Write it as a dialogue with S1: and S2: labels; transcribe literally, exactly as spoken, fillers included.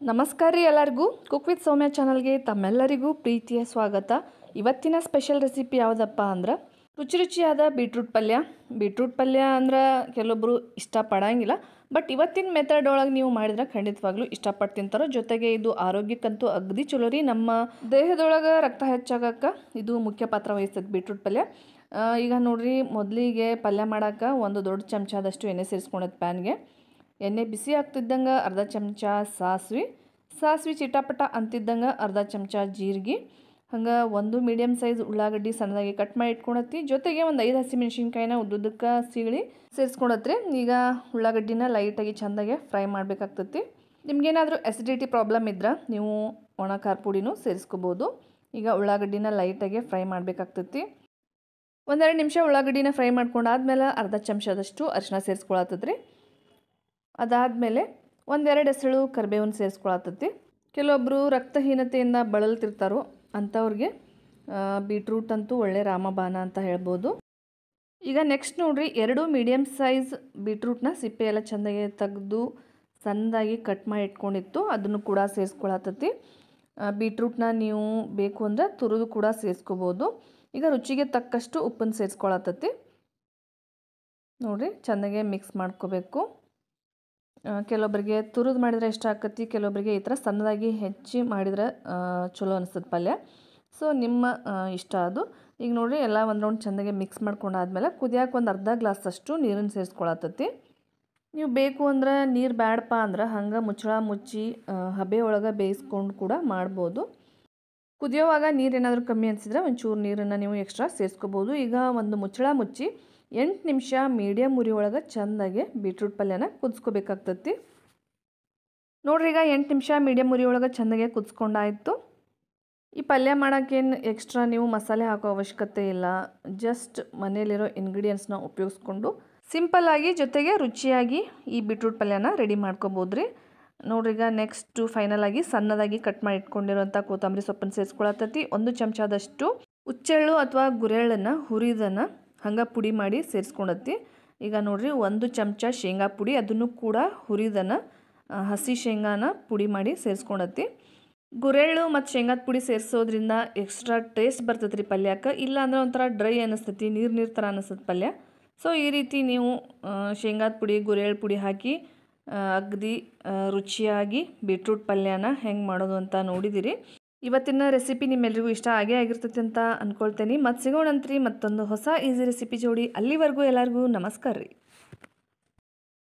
S1: ನಮಸ್ಕಾರ ರೀ ಎಲ್ಲರಿಗೂ ಕುಕ್ ವಿತ್ ಸೌಮ್ಯ ಚಾನಲ್ಗೆ ತಮ್ಮೆಲ್ಲರಿಗೂ ಪ್ರೀತಿಯ ಸ್ವಾಗತ. ಇವತ್ತಿನ ಸ್ಪೆಷಲ್ ರೆಸಿಪಿ ಯಾವುದಪ್ಪ ಅಂದ್ರೆ ರುಚಿ ರುಚಿಯಾದ ಬೀಟ್ರೂಟ್ ಪಲ್ಯ. ಬೀಟ್ರೂಟ್ ಪಲ್ಯ ಅಂದ್ರೆ ಕೆಲವೊಬ್ಬರು ಇಷ್ಟಪಡಂಗಿಲ್ಲ, ಬಟ್ ಇವತ್ತಿನ ಮೆಥಡ್ ಒಳಗೆ ನೀವು ಮಾಡಿದ್ರೆ ಖಂಡಿತವಾಗ್ಲೂ ಇಷ್ಟಪಟ್ಟು ತಿಂತಾರೋ. ಜೊತೆಗೆ ಇದು ಆರೋಗ್ಯಕ್ಕಂತೂ ಅಗದಿ ಚಲೋ ರೀ. ನಮ್ಮ ದೇಹದೊಳಗೆ ರಕ್ತ ಹೆಚ್ಚಾಗಕ್ಕೆ ಇದು ಮುಖ್ಯ ಪಾತ್ರ ವಹಿಸ್ತದೆ ಬೀಟ್ರೂಟ್ ಪಲ್ಯ. ಈಗ ನೋಡ್ರಿ, ಮೊದಲಿಗೆ ಪಲ್ಯ ಮಾಡೋಕೆ ಒಂದು ದೊಡ್ಡ ಚಮಚದಷ್ಟು ಎಣ್ಣೆ ಸೇರಿಸ್ಕೊಳೋದು ಪ್ಯಾನ್ಗೆ. ಎಣ್ಣೆ ಬಿಸಿ ಆಗ್ತಿದ್ದಂಗೆ ಅರ್ಧ ಚಮಚ ಸಾಸಿವೆ ಸಾಸಿವೆ ಚಿಟಾಪಟ ಅಂತಿದ್ದಂಗೆ ಅರ್ಧ ಚಮಚ ಜೀರಿಗೆ, ಹಂಗೆ ಒಂದು ಮೀಡಿಯಮ್ ಸೈಜ್ ಉಳ್ಳಾಗಡ್ಡಿ ಸಣ್ಣದಾಗಿ ಕಟ್ ಮಾಡಿ ಇಟ್ಕೊಳತ್ತಿ. ಜೊತೆಗೆ ಒಂದು ಐದು ಹಸಿಮೆಣ್ಸಿನ್ಕಾಯಿನ ಉದ್ದುದಕ್ಕೆ ಸೀಳಿ ಸೇರಿಸ್ಕೊಳತ್ರಿ. ಈಗ ಉಳ್ಳಾಗಡ್ಡಿನ ಲೈಟಾಗಿ ಚೆಂದಾಗೆ ಫ್ರೈ ಮಾಡಬೇಕಾಗ್ತೈತಿ. ನಿಮ್ಗೇನಾದರೂ ಎಸಿಡಿಟಿ ಪ್ರಾಬ್ಲಮ್ ಇದ್ರೆ ನೀವು ಒಣ ಖಾರ ಪುಡಿನೂ ಸೇರಿಸ್ಕೋಬೋದು. ಈಗ ಉಳ್ಳಾಗಡ್ಡಿನ ಲೈಟಾಗಿ ಫ್ರೈ ಮಾಡಬೇಕಾಗ್ತೈತಿ. ಒಂದೆರಡು ನಿಮಿಷ ಉಳ್ಳಾಗಡ್ಡಿನ ಫ್ರೈ ಮಾಡ್ಕೊಂಡಾದ್ಮೇಲೆ ಅರ್ಧ ಚಮಚದಷ್ಟು ಅರಿಶಿನ ಸೇರಿಸ್ಕೊಳತ್ತದ್ರಿ. ಅದಾದಮೇಲೆ ಒಂದೆರಡು ಎಸಳು ಕರಿಬೇವನ್ನ ಸೇರಿಸ್ಕೊಳತ್ತೈತಿ. ಕೆಲವೊಬ್ಬರು ರಕ್ತಹೀನತೆಯಿಂದ ಬಳಲ್ತಿರ್ತಾರೋ ಅಂಥವ್ರಿಗೆ ಬೀಟ್ರೂಟ್ ಅಂತೂ ಒಳ್ಳೆ ರಾಮಬಾಣ ಅಂತ ಹೇಳ್ಬೋದು. ಈಗ ನೆಕ್ಸ್ಟ್ ನೋಡ್ರಿ, ಎರಡು ಮೀಡಿಯಮ್ ಸೈಜ್ ಬೀಟ್ರೂಟ್ನ ಸಿಪ್ಪೆ ಎಲ್ಲ ಚೆಂದಾಗಿ ತೆಗೆದು ಸಣ್ಣದಾಗಿ ಕಟ್ ಮಾಡಿ ಇಟ್ಕೊಂಡಿತ್ತು, ಅದನ್ನು ಕೂಡ ಸೇರಿಸ್ಕೊಳತ್ತೈತಿ. ಬೀಟ್ರೂಟ್ನ ನೀವು ಬೇಕು ಅಂದರೆ ತುರಿದು ಕೂಡ ಸೇರಿಸ್ಕೋಬೋದು. ಈಗ ರುಚಿಗೆ ತಕ್ಕಷ್ಟು ಉಪ್ಪನ್ನು ಸೇರಿಸ್ಕೊಳತ್ತೈತಿ. ನೋಡಿರಿ, ಚೆಂದಾಗೆ ಮಿಕ್ಸ್ ಮಾಡ್ಕೋಬೇಕು. ಕೆಲವೊಬ್ಬರಿಗೆ ತುರಿದು ಮಾಡಿದರೆ ಇಷ್ಟ ಆಕತಿ, ಕೆಲವೊಬ್ಬರಿಗೆ ಈ ಥರ ಸಣ್ಣದಾಗಿ ಹೆಚ್ಚಿ ಮಾಡಿದರೆ ಚಲೋ ಅನಿಸ್ತದೆ ಪಲ್ಯ. ಸೊ ನಿಮ್ಮ ಇಷ್ಟ ಅದು. ಈಗ ನೋಡಿರಿ, ಎಲ್ಲ ಒಂದು ರೌಂಡ್ ಚೆಂದಾಗಿ ಮಿಕ್ಸ್ ಮಾಡ್ಕೊಂಡಾದ್ಮೇಲೆ ಕುದಿಯೋಕೆ ಒಂದು ಅರ್ಧ ಗ್ಲಾಸಷ್ಟು ನೀರನ್ನು ಸೇರಿಸ್ಕೊಳತ್ತೈತಿ. ನೀವು ಬೇಕು ಅಂದ್ರೆ ನೀರು ಬ್ಯಾಡಪ್ಪ ಅಂದ್ರೆ ಹಂಗೆ ಮುಚ್ಚಳ ಮುಚ್ಚಿ ಹಬೆ ಒಳಗೆ ಬೇಯಿಸ್ಕೊಂಡು ಕೂಡ ಮಾಡ್ಬೋದು. ಕುದಿಯೋವಾಗ ನೀರೇನಾದರೂ ಕಮ್ಮಿ ಅನಿಸಿದ್ರೆ ಒಂಚೂರು ನೀರನ್ನು ನೀವು ಎಕ್ಸ್ಟ್ರಾ ಸೇರಿಸ್ಕೋಬೋದು. ಈಗ ಒಂದು ಮುಚ್ಚಳ ಮುಚ್ಚಿ ಎಂಟು ನಿಮಿಷ ಮೀಡಿಯಮ್ ಉರಿ ಒಳಗೆ ಚೆಂದಾಗಿ ಬೀಟ್ರೂಟ್ ಪಲ್ಯನ ಕುದಿಸ್ಕೋಬೇಕಾಗ್ತೈತಿ. ನೋಡ್ರಿ, ಈಗ ಎಂಟು ನಿಮಿಷ ಮೀಡಿಯಮ್ ಉರಿ ಒಳಗೆ ಚೆಂದಾಗೆ ಕುದಿಸ್ಕೊಂಡಾಯಿತು. ಈ ಪಲ್ಯ ಮಾಡೋಕ್ಕೇನು ಎಕ್ಸ್ಟ್ರಾ ನೀವು ಮಸಾಲೆ ಹಾಕೋ ಅವಶ್ಯಕತೆ ಇಲ್ಲ. ಜಸ್ಟ್ ಮನೇಲಿರೋ ಇಂಗ್ರೀಡಿಯೆಂಟ್ಸ್ನ ಉಪಯೋಗಿಸ್ಕೊಂಡು ಸಿಂಪಲ್ಲಾಗಿ ಜೊತೆಗೆ ರುಚಿಯಾಗಿ ಈ ಬೀಟ್ರೂಟ್ ಪಲ್ಯನ ರೆಡಿ ಮಾಡ್ಕೋಬೋದ್ರಿ. ನೋಡ್ರಿ, ಈಗ ನೆಕ್ಸ್ಟು ಫೈನಲಾಗಿ ಸಣ್ಣದಾಗಿ ಕಟ್ ಮಾಡಿ ಇಟ್ಕೊಂಡಿರೋಂಥ ಕೊತ್ತಂಬರಿ ಸೊಪ್ಪನ್ನು ಸೇರಿಸ್ಕೊಳತ್ತೈತಿ. ಒಂದು ಚಮಚದಷ್ಟು ಹುಚ್ಚೆಳ್ಳು ಅಥವಾ ಗುರೆಳ್ಳನ್ನು ಹುರಿದನ್ನು ಹಂಗೆ ಪುಡಿ ಮಾಡಿ ಸೇರಿಸ್ಕೊಳತ್ತಿ. ಈಗ ನೋಡ್ರಿ, ಒಂದು ಚಮಚ ಶೇಂಗಾ ಪುಡಿ, ಅದನ್ನು ಕೂಡ ಹುರಿದನ್ನು ಹಸಿ ಶೇಂಗಾನ ಪುಡಿ ಮಾಡಿ ಸೇರಿಸ್ಕೊಳತ್ತಿ. ಗುರೆಳ್ಳು ಮತ್ತು ಶೇಂಗಾದ ಪುಡಿ ಸೇರಿಸೋದ್ರಿಂದ ಎಕ್ಸ್ಟ್ರಾ ಟೇಸ್ಟ್ ಬರ್ತೈತೆ ರೀ ಪಲ್ಯಕ್ಕೆ. ಇಲ್ಲಾಂದ್ರೆ ಒಂಥರ ಡ್ರೈ ಅನ್ನಿಸ್ತೈತಿ, ನೀರು ನೀರು ಥರ ಅನ್ನಿಸ್ತದೆ ಪಲ್ಯ. ಸೊ ಈ ರೀತಿ ನೀವು ಶೇಂಗಾದ ಪುಡಿ ಗುರೆಳ್ಳು ಪುಡಿ ಹಾಕಿ ಅಗದಿ ರುಚಿಯಾಗಿ ಬೀಟ್ರೂಟ್ ಪಲ್ಯನ ಹೆಂಗೆ ಮಾಡೋದು ಅಂತ ನೋಡಿದಿರಿ. ಇವತ್ತಿನ ರೆಸಿಪಿ ನಿಮ್ಮೆಲ್ಲರಿಗೂ ಇಷ್ಟ ಆಗೇ ಆಗಿರ್ತೈತಿ ಅಂತ ಅಂದ್ಕೊಳ್ತೇನೆ. ಮತ್ತು ಸಿಗೋಣಂತ್ರಿ ಮತ್ತೊಂದು ಹೊಸ ಈಸಿ ರೆಸಿಪಿ ಜೋಡಿ. ಅಲ್ಲಿವರೆಗೂ ಎಲ್ಲರಿಗೂ ನಮಸ್ಕಾರ ರೀ.